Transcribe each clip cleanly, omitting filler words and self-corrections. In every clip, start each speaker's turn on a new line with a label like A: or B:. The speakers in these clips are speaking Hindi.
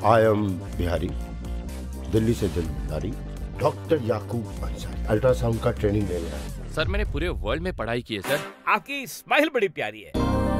A: आई एम बिहारी, दिल्ली से दिलदारी, डॉक्टर याकूब अंसारी, अल्ट्रासाउंड का ट्रेनिंग ले रहा है।
B: सर मैंने पूरे वर्ल्ड में पढ़ाई की है सर।
C: आपकी स्माइल बड़ी प्यारी है।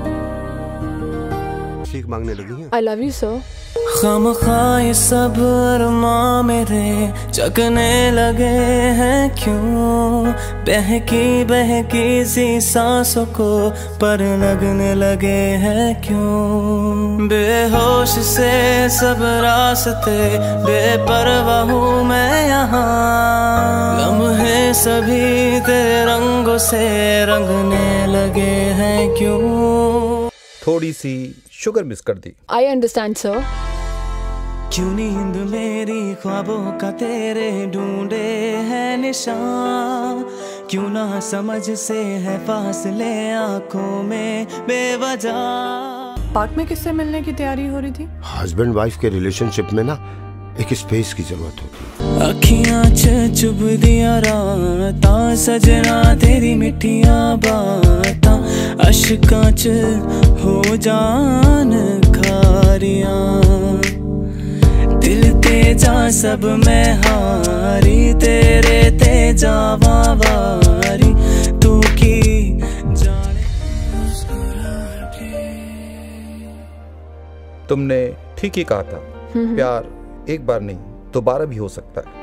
A: सीख मांगने लगी है।
D: I love you sir.
E: खामखाए सब अरमां मेरे जगने लगे हैं क्यों, बहकी बहकी सी सांसों को पर लगने लगे हैं क्यों, बेहोश से सब रास्ते बेपरवाह हूँ मैं यहाँ, लम्हे सभी तेरे रंगों से रंगने लगे हैं क्यों।
F: थोड़ी सी शुगर मिस कर दी।
D: I understand sir.
E: क्यों नींद मेरी ख्वाबों का तेरे ढूंढे है निशान, क्यों ना समझ से है फासले आंखों में बेवजह।
D: पार्क में किससे मिलने की तैयारी हो रही थी?
A: हस्बैंड वाइफ के रिलेशनशिप में ना एक स्पेस की जरूरत होती है।
E: अखियां चुभ दिया राता सजना तेरी मिठियां बातां, अश्कां च हो जान खारियां, दिल तेजा सब में हारी तेरे तेजा वारी, तू की जाने।
F: तुमने ठीक ही कहा था, प्यार एक बार नहीं दोबारा भी हो सकता है।